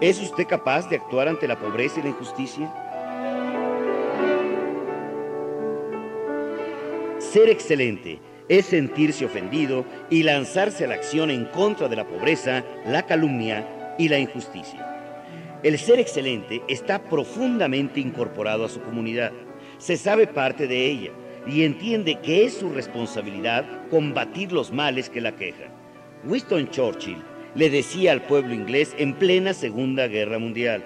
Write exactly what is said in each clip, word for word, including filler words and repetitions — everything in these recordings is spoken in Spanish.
¿Es usted capaz de actuar ante la pobreza y la injusticia? Ser excelente es sentirse ofendido y lanzarse a la acción en contra de la pobreza, la calumnia y la injusticia. El ser excelente está profundamente incorporado a su comunidad, se sabe parte de ella y entiende que es su responsabilidad combatir los males que la aquejan. Winston Churchill le decía al pueblo inglés en plena Segunda Guerra Mundial: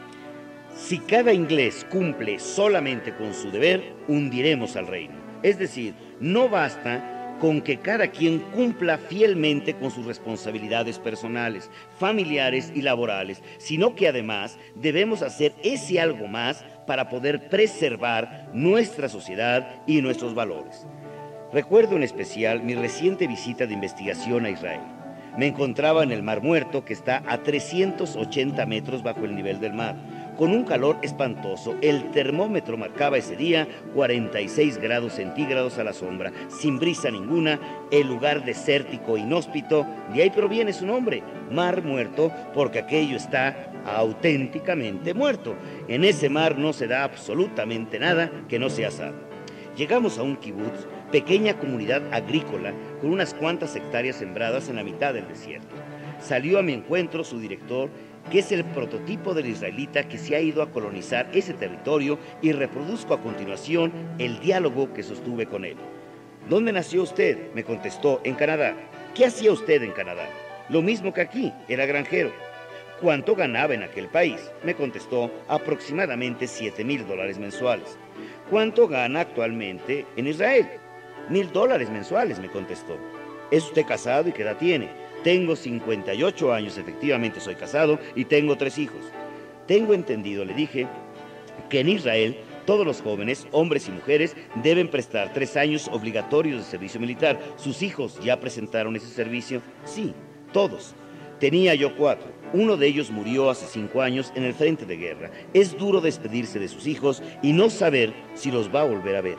si cada inglés cumple solamente con su deber, hundiremos al reino. Es decir, no basta con que cada quien cumpla fielmente con sus responsabilidades personales, familiares y laborales, sino que además debemos hacer ese algo más para poder preservar nuestra sociedad y nuestros valores. Recuerdo en especial mi reciente visita de investigación a Israel. Me encontraba en el Mar Muerto, que está a trescientos ochenta metros bajo el nivel del mar, con un calor espantoso. El termómetro marcaba ese día cuarenta y seis grados centígrados a la sombra, sin brisa ninguna, el lugar desértico, inhóspito. De ahí proviene su nombre, Mar Muerto, porque aquello está auténticamente muerto. En ese mar no se da absolutamente nada que no sea sal. Llegamos a un kibutz, pequeña comunidad agrícola con unas cuantas hectáreas sembradas en la mitad del desierto. Salió a mi encuentro su director, que es el prototipo del israelita que se ha ido a colonizar ese territorio, y reproduzco a continuación el diálogo que sostuve con él. ¿Dónde nació usted?, me contestó. En Canadá. ¿Qué hacía usted en Canadá? Lo mismo que aquí, era granjero. ¿Cuánto ganaba en aquel país? Me contestó, aproximadamente siete mil dólares mensuales. ¿Cuánto gana actualmente en Israel? Mil dólares mensuales, me contestó. ¿Es usted casado y qué edad tiene? Tengo cincuenta y ocho años, efectivamente soy casado y tengo tres hijos. Tengo entendido, le dije, que en Israel todos los jóvenes, hombres y mujeres, deben prestar tres años obligatorios de servicio militar. ¿Sus hijos ya presentaron ese servicio? Sí, todos. Tenía yo cuatro. Uno de ellos murió hace cinco años en el frente de guerra. Es duro despedirse de sus hijos y no saber si los va a volver a ver.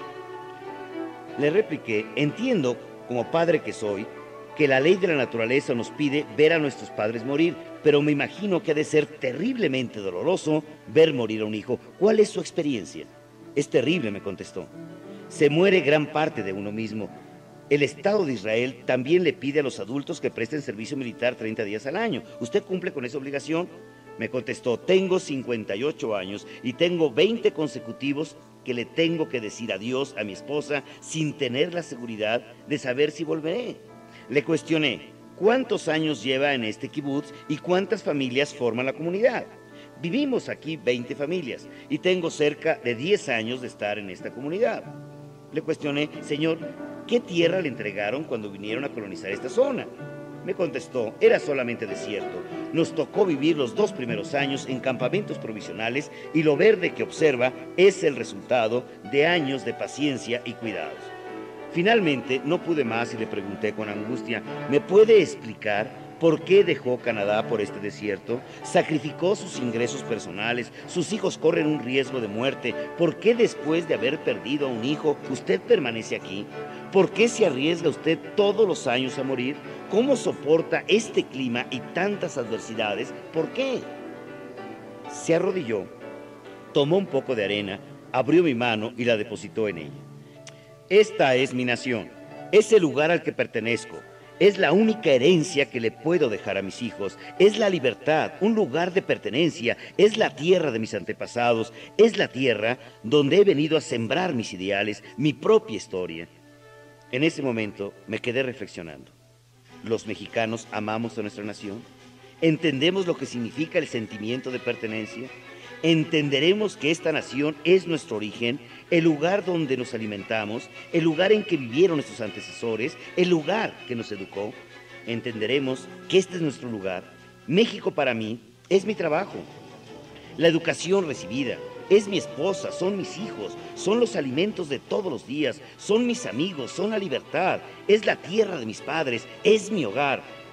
Le repliqué: entiendo, como padre que soy, que la ley de la naturaleza nos pide ver a nuestros padres morir, pero me imagino que ha de ser terriblemente doloroso ver morir a un hijo. ¿Cuál es su experiencia? Es terrible, me contestó. Se muere gran parte de uno mismo. El Estado de Israel también le pide a los adultos que presten servicio militar treinta días al año. ¿Usted cumple con esa obligación? Me contestó: tengo cincuenta y ocho años y tengo veinte consecutivos que le tengo que decir adiós a mi esposa sin tener la seguridad de saber si volveré. Le cuestioné: ¿cuántos años lleva en este kibutz y cuántas familias forman la comunidad? Vivimos aquí veinte familias y tengo cerca de diez años de estar en esta comunidad. Le cuestioné: señor, ¿qué tierra le entregaron cuando vinieron a colonizar esta zona? Me contestó: era solamente desierto. Nos tocó vivir los dos primeros años en campamentos provisionales y lo verde que observa es el resultado de años de paciencia y cuidados. Finalmente no pude más y le pregunté con angustia: ¿me puede explicar por qué dejó Canadá por este desierto? Sacrificó sus ingresos personales, sus hijos corren un riesgo de muerte. ¿Por qué después de haber perdido a un hijo usted permanece aquí? ¿Por qué se arriesga usted todos los años a morir? ¿Cómo soporta este clima y tantas adversidades? ¿Por qué? Se arrodilló, tomó un poco de arena, abrió mi mano y la depositó en ella. Esta es mi nación, es el lugar al que pertenezco, es la única herencia que le puedo dejar a mis hijos, es la libertad, un lugar de pertenencia, es la tierra de mis antepasados, es la tierra donde he venido a sembrar mis ideales, mi propia historia. En ese momento me quedé reflexionando. ¿Los mexicanos amamos a nuestra nación? ¿Entendemos lo que significa el sentimiento de pertenencia? ¿Entenderemos que esta nación es nuestro origen, el lugar donde nos alimentamos, el lugar en que vivieron nuestros antecesores, el lugar que nos educó? ¿Entenderemos que este es nuestro lugar? México para mí es mi trabajo, la educación recibida, es mi esposa, son mis hijos, son los alimentos de todos los días, son mis amigos, son la libertad, es la tierra de mis padres, es mi hogar.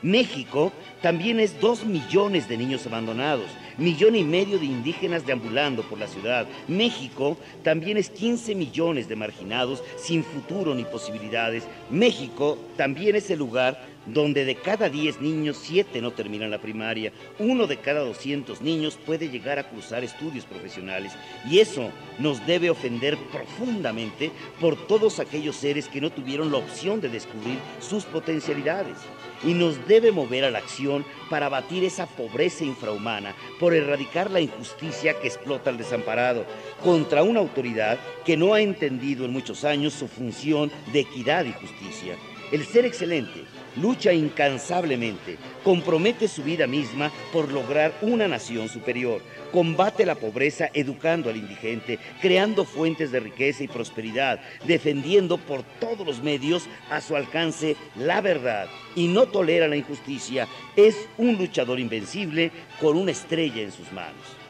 México también es dos millones de niños abandonados, millón y medio de indígenas deambulando por la ciudad. México también es quince millones de marginados sin futuro ni posibilidades. México también es el lugar donde de cada diez niños, siete no terminan la primaria. Uno de cada doscientos niños puede llegar a cursar estudios profesionales. Y eso nos debe ofender profundamente por todos aquellos seres que no tuvieron la opción de descubrir sus potencialidades. Y nos debe mover a la acción para abatir esa pobreza infrahumana, por erradicar la injusticia que explota al desamparado, contra una autoridad que no ha entendido en muchos años su función de equidad y justicia. El ser excelente lucha incansablemente, compromete su vida misma por lograr una nación superior, combate la pobreza educando al indigente, creando fuentes de riqueza y prosperidad, defendiendo por todos los medios a su alcance la verdad y no tolera la injusticia. Es un luchador invencible con una estrella en sus manos.